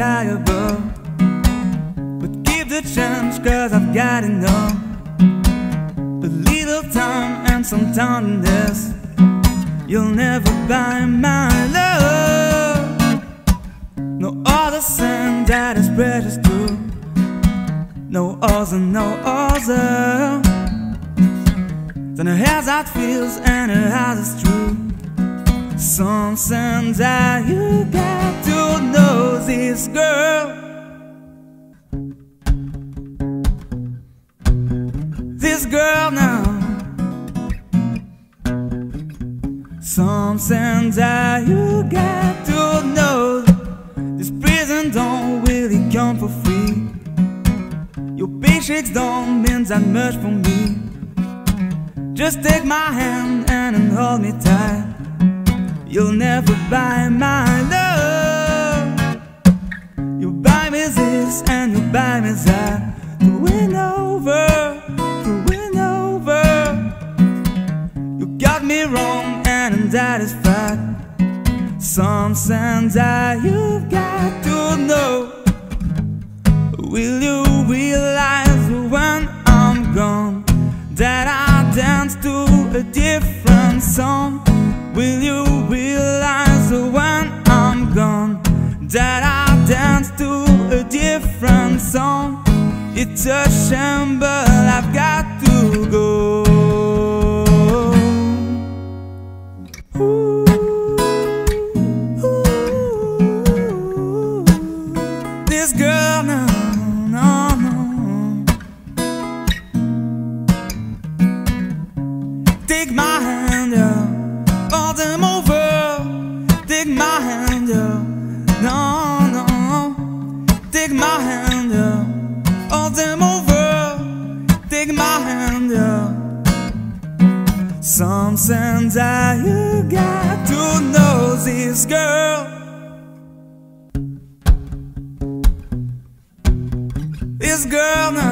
sky above, but give the chance, cause I've got enough. A little time and some tenderness, you'll never buy my love. No other sand that is precious too, no other, no other than a house that feels and a house that's true. Something that you got to know this girl, this girl now. Something that you got to know, this prison don't really come for free. Your paychecks don't mean that much for me. Just take my hand and hold me tight. You'll never buy my love. You buy me this and you buy me that. To win over, to win over. You got me wrong and that is fact. Something that you've got to know. Will you realize when I'm gone that I dance to a different song? Will you realize when I'm gone that I dance to a different song? It's a shame but I've got to go. Ooh, ooh, this girl now, no, no. Take my hand, yeah. All them over, take my hand, yeah. No, no, take my hand, yeah. All them over, take my hand, yeah. Something that you got to know this girl, this girl now.